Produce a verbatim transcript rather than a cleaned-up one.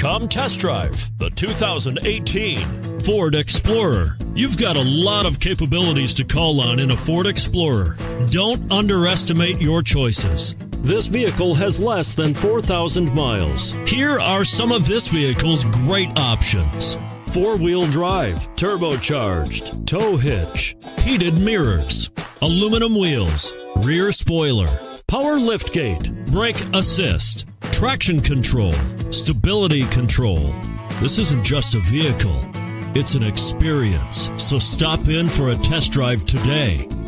Come test drive the two thousand eighteen Ford Explorer. You've got a lot of capabilities to call on in a Ford Explorer. Don't underestimate your choices. This vehicle has less than four thousand miles. Here are some of this vehicle's great options: four-wheel drive, turbocharged, tow hitch, heated mirrors, aluminum wheels, rear spoiler, power liftgate, brake assist, traction control, stability control. This isn't just a vehicle, it's an experience. So stop in for a test drive today.